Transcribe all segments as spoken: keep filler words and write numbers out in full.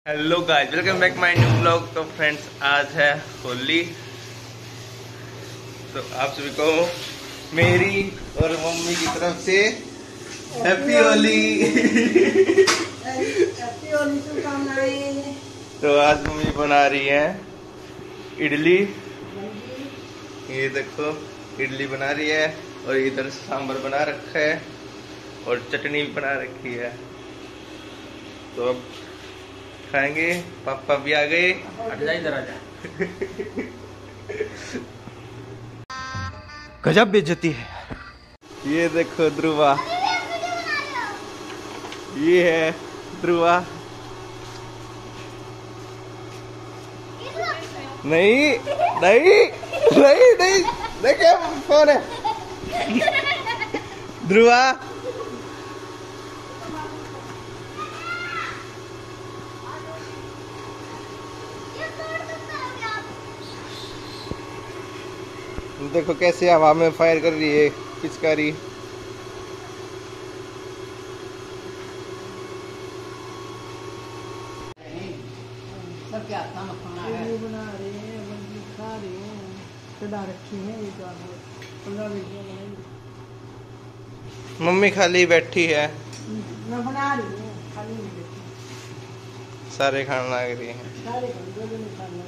Hello guys, welcome back my new blog. तो friends, आज है होली। तो आप सभी को मेरी और मम्मी की तरफ से हैप्पी होली। हैप्पी होली शुभकामनाएं। तो आज मम्मी बना रही है इडली। ये देखो, इडली बना रही है और इधर सांभर बना रखा है और चटनी भी बना रखी है। तो अब खाएंगे। पापा भी आ गए। इधर आ जा। गजब बेइज्जती है। ये देखो ध्रुवा, ये है ध्रुवा। नहीं नहीं नहीं नहीं, देखे कौन है ध्रुवा। देखो कैसे हवा में फायर कर रही है पिचकारी। सब क्या खाना खाना है, बना रहे हैं, बंदी खा रहे हैं, चढ़ा रखी है। ये तो पंद्रह वीडियो बनाएंगे। मम्मी खाली बैठी है, मैं बना रही हूँ, खाली नहीं बैठी। सारे खाना लग रही हैं। सारे दो दिन खाना।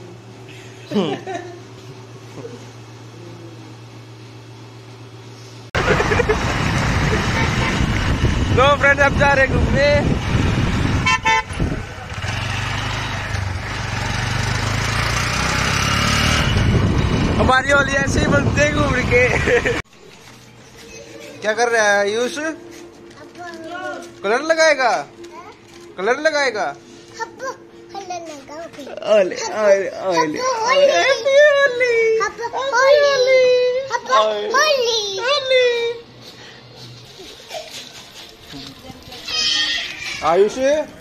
तो फ्रेंड्स, अब जा रहे घूमने। हमारी होली ऐसे ही बनते घूम के। क्या कर रहा है आयुष? कलर लगाएगा, कलर लगाएगा। ओले ओले ओले आयुष,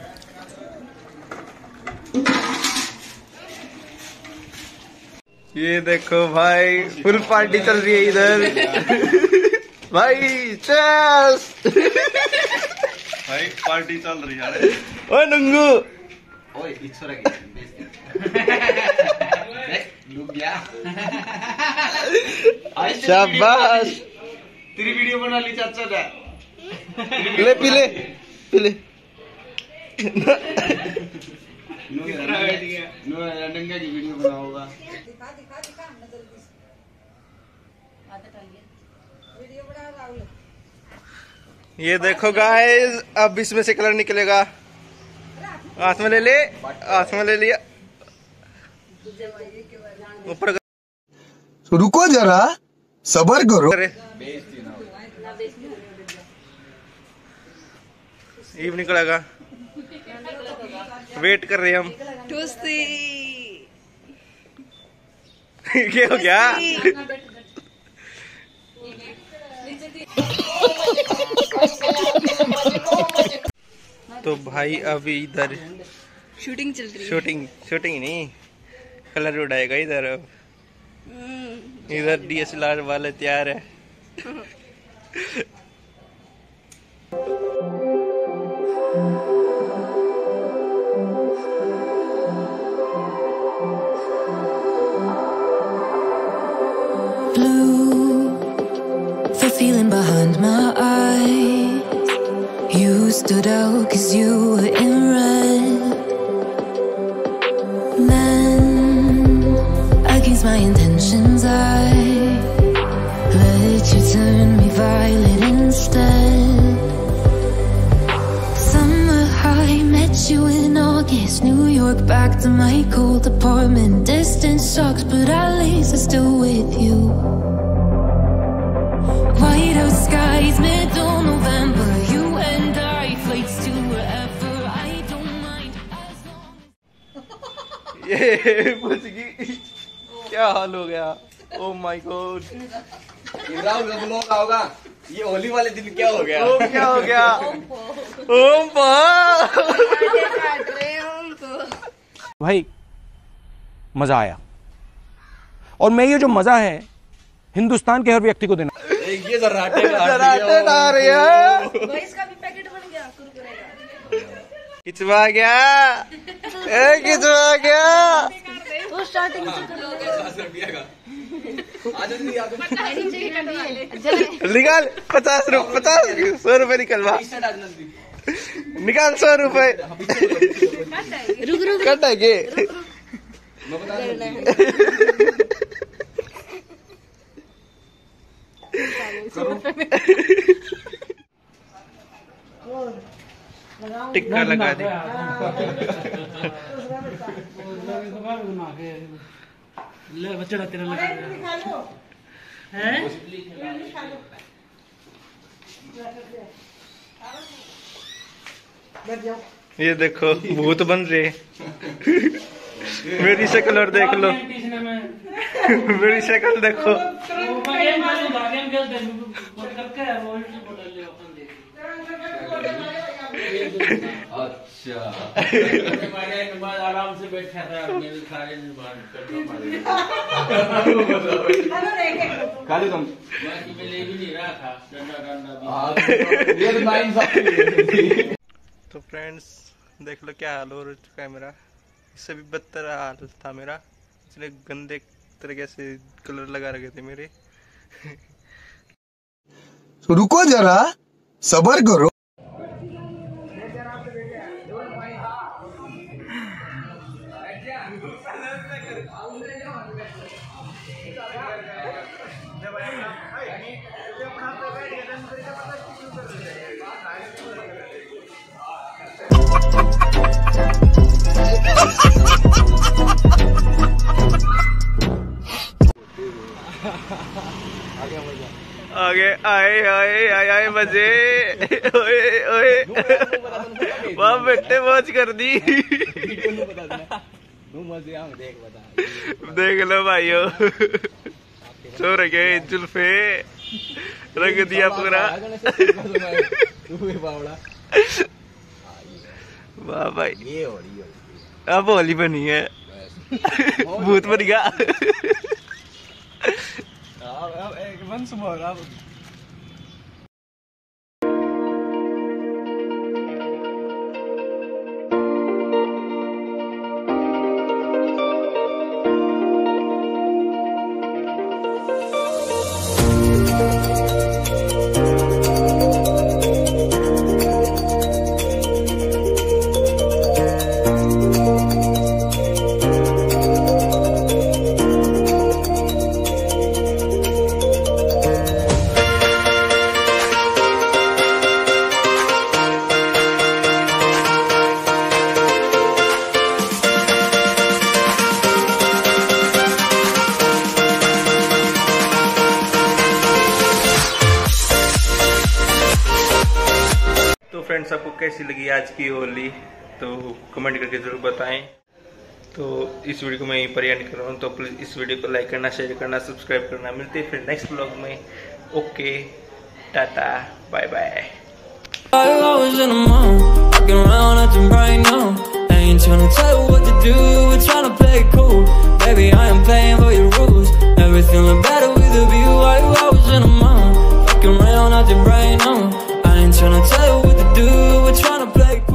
ये देखो भाई, फुल पार्टी चल रही है इधर। भाई चेस। भाई पार्टी चल रही है। ओए नंगू, ओए इच्छा गया। शाबाश। तेरी वीडियो बना ली चाचा ने। ले पीले पीले। नंगा की वीडियो बना होगा। दिखा दिखा दिखा हमने जल्दी से आधा डालिए वीडियो बना राहुल। ये देखो गाइस, अब इसमें से कलर निकलेगा। हाथ में ले ले, हाथ में ले लिया। ऊपर रुको जरा, सबर करो। ईव निकलेगा, वेट कर रहे हैं हम। क्या हो गया? तो भाई अभी इधर शूटिंग चल रही है। शूटिंग शूटिंग नहीं, कलर उड़ाएगा इधर। अब इधर डीएसएलआर वाले तैयार है। The feeling behind my eyes, you stood out cause you were in red. Then, against my intentions, I let you turn me violet instead. Summer high, met you in August, New York, back to my cold apartment. Distance sucks, but at least I'm still with you. White out skies, middle November, you and I, flights to wherever, I don't mind as long as... ये बच गई। क्या हाल हो गया? Oh my God. Rahul का blog होगा। ये होली वाले दिन क्या हो गया? ओम क्या हो गया? ओम बा। भाई मजा आया, और मैं ये जो मजा है हिंदुस्तान के हर व्यक्ति को देना। ये जराटे जराटे डाल रही है। इसका भी पैकेट बन गया कुरकुरे का। खिंचवा गया। ए किस आ गया तो स्टार्टिंग से कर लो। निकाल पचास रुपए पचास सौ रुपए निकलवा निकाल सौ रुपए रुक रुक कट है के टिक्का लगा दे। ले बच्चा तेरा लगा हैं ये देखो भूत बन रहे मेरी शक्ल और देख लो मेरी शक्ल देखो अच्छा आराम से बैठा था खाली तुम मैं ले भी नहीं रहा था तो फ्रेंड्स देख लो क्या हाल हो चुका है मेरा। इससे भी बदतर हाल था मेरा, इसलिए गंदे तरीके से कलर लगा रखे थे मेरे। रुको जरा सबर करो। आगे आए आए आए आए मजे ओए ओए वहाँ बेटे मौज कर दी। देख लो भाइयों सो रखे जुल्फे रख दिया पूरा। वाह भाई अब होली बनी है भूत बन गया। फ्रेंड्स आपको कैसी लगी आज की होली तो कमेंट करके जरूर बताएं। तो इस वीडियो को मैं यहीं पर एंड कर रहा हूँ। तो प्लीज इस वीडियो को लाइक करना, शेयर करना, सब्सक्राइब करना। मिलते हैं फिर नेक्स्ट व्लॉग में। Okay tata bye bye. Trying to tell you what to do, we're trying to play